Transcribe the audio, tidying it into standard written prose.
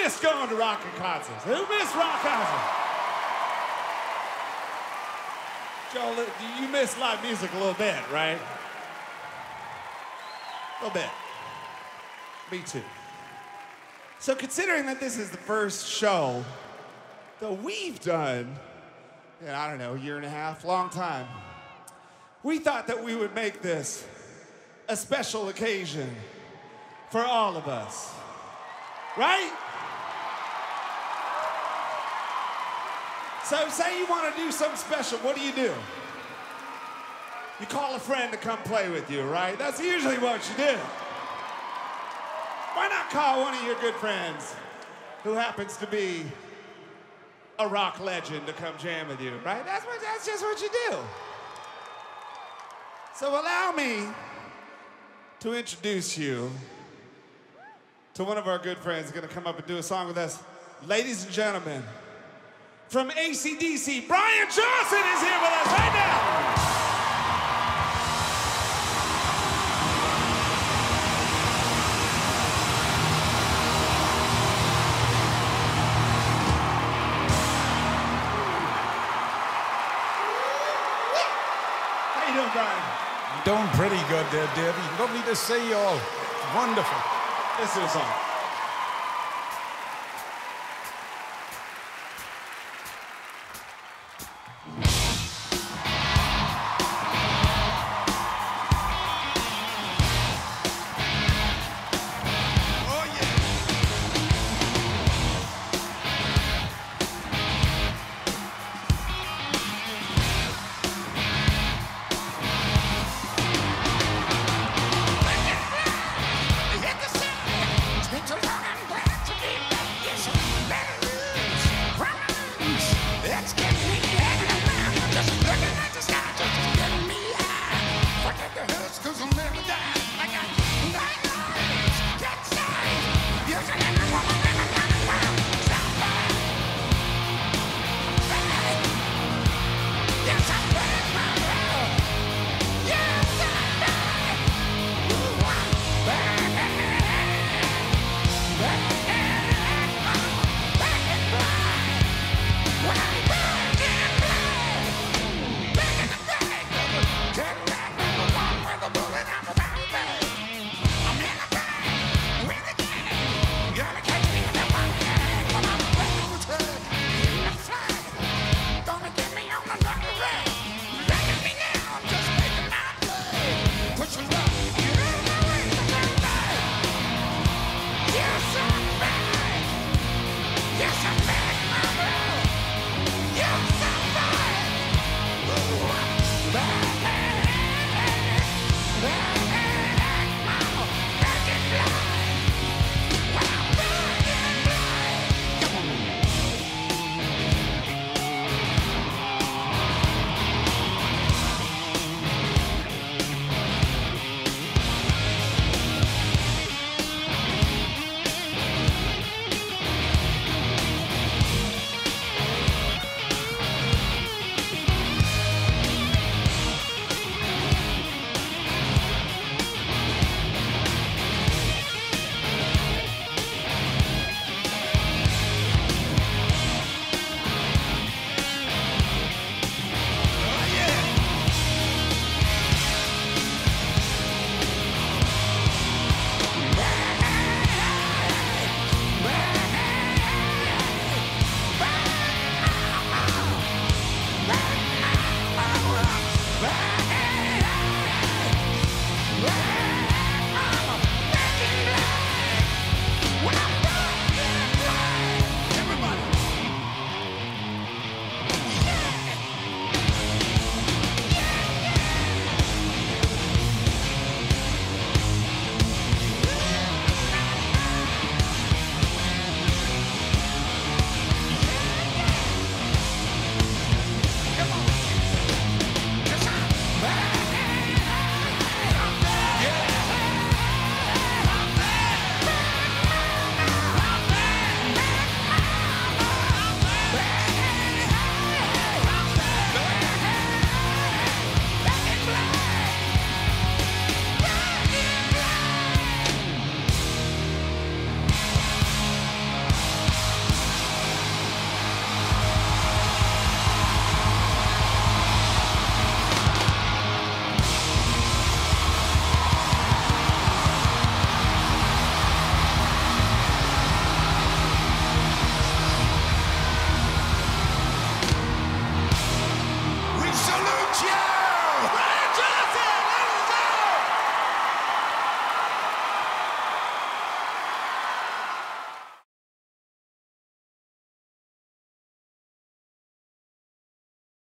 missed going to rockin' concerts? Who missed rock concerts? Joe, you miss live music a little bit, right? A little bit. Me too. So considering that this is the first show that we've done in, I don't know, a year and a half, long time, we thought that we would make this a special occasion for all of us, right? So say you want to do something special, what do? You call a friend to come play with you, right? That's usually what you do. Why not call one of your good friends who happens to be a rock legend to come jam with you, right? That's just what you do. So allow me to introduce you to one of our good friends who's gonna come up and do a song with us. Ladies and gentlemen, from AC/DC, Brian Johnson is here with us right now. How you doing, Brian? Doing pretty good there, Davey. Lovely to see you all. Wonderful. Let's do a song.